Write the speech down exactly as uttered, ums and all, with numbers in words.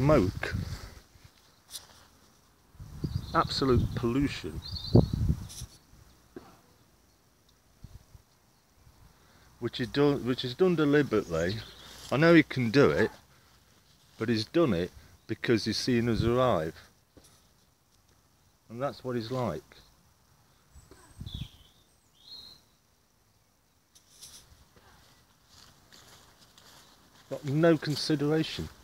smoke, absolute pollution, which is done, which is done deliberately. I know he can do it, but he's done it because he's seen us arrive, and that's what he's like. Got no consideration.